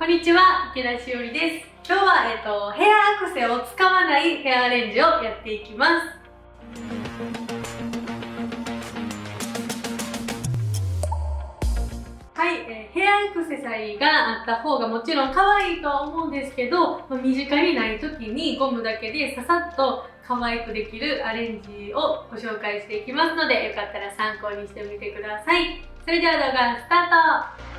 こんにちは、池田しおりです。今日は、ヘアアクセを使わないヘアアレンジをやっていきます。はい、ヘアアクセサリーがあった方がもちろん可愛いとは思うんですけど、身近にない時にゴムだけでささっと可愛くできるアレンジをご紹介していきますので、よかったら参考にしてみてください。それでは動画スタート。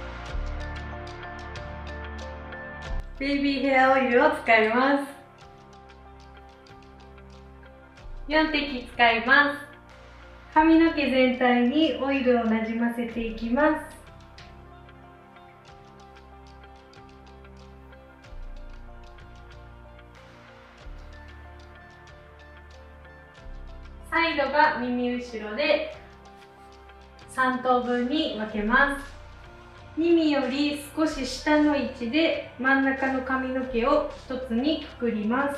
ベイビーヘアオイルを使います。4滴使います。髪の毛全体にオイルをなじませていきます。サイドが耳後ろで3等分に分けます。耳より少し下の位置で真ん中の髪の毛を1つにくくります。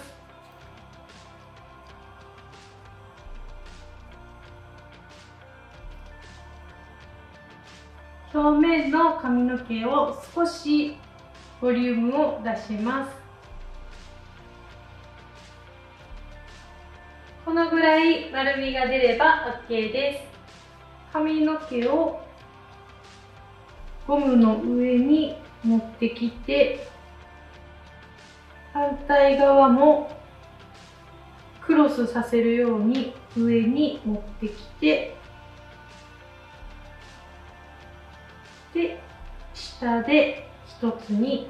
表面の髪の毛を少しボリュームを出します。このぐらい丸みが出れば OK です。髪の毛をゴムの上に持ってきて、反対側もクロスさせるように上に持ってきて、で、下で一つに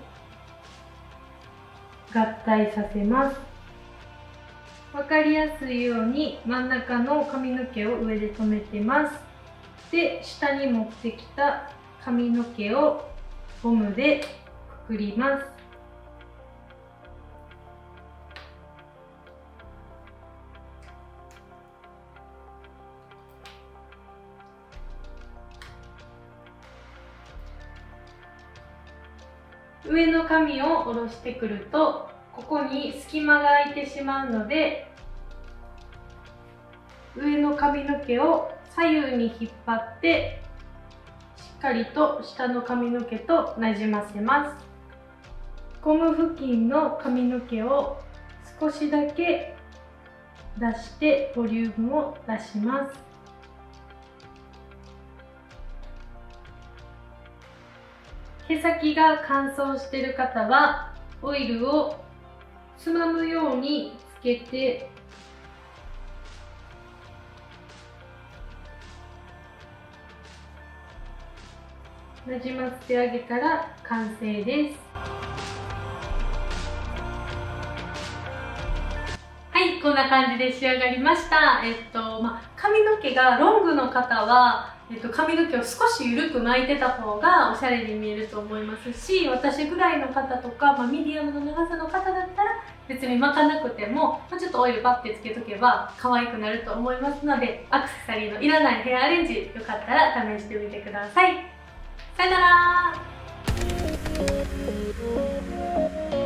合体させます。わかりやすいように真ん中の髪の毛を上で留めてます。で、下に持ってきた髪の毛をゴムでくくります。上の髪を下ろしてくると、ここに隙間が空いてしまうので、上の髪の毛を左右に引っ張ってしっかりと下の髪の毛となじませます。ゴム付近の髪の毛を少しだけ出してボリュームを出します。毛先が乾燥している方はオイルをつまむようにつけてなじませてあげたら完成です。はい、こんな感じで仕上がりました。髪の毛がロングの方は、髪の毛を少し緩く巻いてた方がおしゃれに見えると思いますし、私ぐらいの方とか、ミディアムの長さの方だったら別に巻かなくても、ちょっとオイルパッてつけとけば可愛くなると思いますので、アクセサリーのいらないヘアアレンジ、よかったら試してみてください。さよなら。